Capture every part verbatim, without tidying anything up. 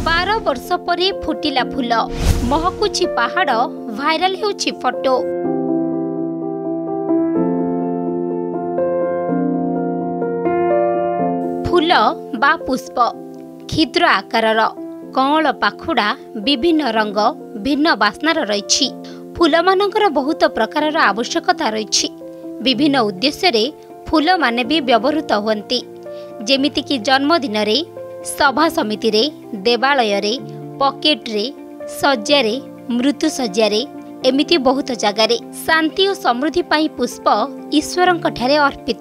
बार वर्ष परे फुटिला फूल महकुछि पहाड़ भाइराल हेउछि फोटो। फूल बा पुष्प क्षुद्र आकारर कअंल पाखुड़ा विभिन्न रंग भिन्न बास्नार रही। फूल मानकर बहुत प्रकारर आवश्यकता रही। विभिन्न उद्देश्य रे फूल माने भी व्यवहृत हुअन्ति, जेमितिकि जन्मदिन रे, सभा समिति रे, देवालय रे, पॉकेट रे, सज्जा रे, मृत्यु सज्जा रे, एमिति बहुत जगार शांति और समृद्धि पाई पुष्प ईश्वरंक ठारे अर्पित।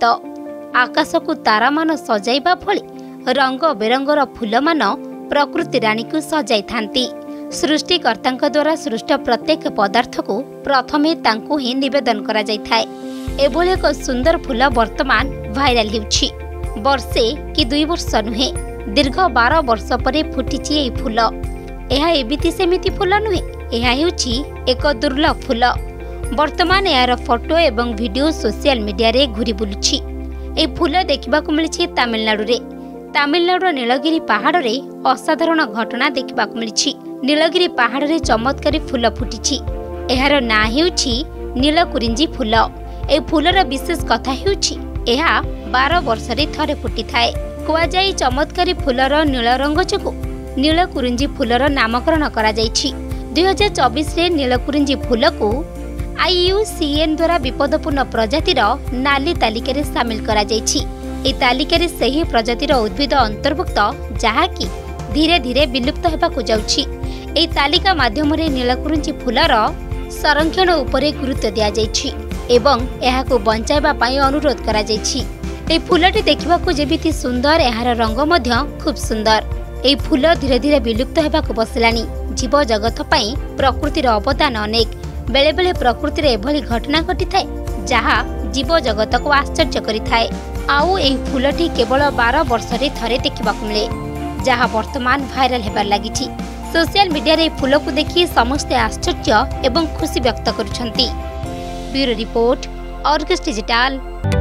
आकाश को तारा मान सजाइबा भली रंग बेरंगर फूल मान प्रकृति रानी को सजाई थांती। सृष्टिकर्तांक द्वारा सृष्ट प्रत्येक पदार्थ को प्रथमे तांको ही निवेदन करा जाय थाए। एभली एक सुंदर फूल वर्तमान भाइराल हेउछि। वर्षे कि दुई वर्ष नुहे, दीर्घ बार वर्ष परे फुटिछि एई फूल। एहा एमिति सेमिति फूल नुहे, एहा हेउछि एक दुर्लभ फूल। वर्तमान यार फोटो एवं वीडियो सोशल मीडिया रे घुरी बुलुछि। एई फूल देखिबाकु मिलिछि तामिलनाडु रे। तामिलनाडुर नीलगिरी पहाड़ रे असाधारण घटना देखिबाकु मिलिछि। नीलगिरी पहाड़ रे चमत्कारी फूल फुटिछि। एहार ना हेउछि नीलकुरिंजी फूल। ए फूलर विशेष कथा हेउछि एहा बार वर्ष रे थरे फुटी थाए। कुआ जाई चमत्कारी फूलर नील रंग जोगु नीलकुरिंजी फूलर नामकरण करा जायछि। दुई हजार चौबीस रे नीलकुरिंजी फूल को आई यू सी एन द्वारा विपदपूर्ण प्रजातिर नाली तालिका रे शामिल करा जायछि। ए तालिका रे सही प्रजातिर उद्भिद अंतर्भुक्त जहाँकि धीरे धीरे विलुप्त हेबाकु जाउछि। ए तालिका माध्यम रे नीलकुरिंजी फूलर संरक्षण उपरे गुरुत्व दिया जायछि एवं एहाको बंचाइबा पाई अनुरोध करा जायछि। ए फूलटी देखिबाकु जेबिति सुंदर, एहार रंग मध्य खूब सुंदर। ए फूल धीरे धीरे विलुप्त हेबाकु बसिलानी। जीव जगत पाई प्रकृतिर अवदान अनेक। बेले बेले प्रकृति रे एभली घटना घटी थाए जहा जीव जगत को आश्चर्य करि थाए। आउ ए फूलटी केवल बारह वर्ष रे थरे देखिबाकु मिले, जहा वर्तमान भाइराल हेबार लागिछि। सोशल मीडिया रे फूल को देखि समस्ते आश्चर्य एवं खुशी व्यक्त करुछन्ति। Bureau report Argus digital.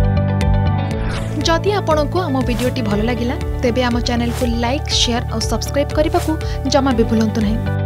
जदि आपंक आम भिडी भल लगा तेब आम चैनल को लाइक, शेयर और सब्सक्राइब करने को जमा भी भूलु नहीं।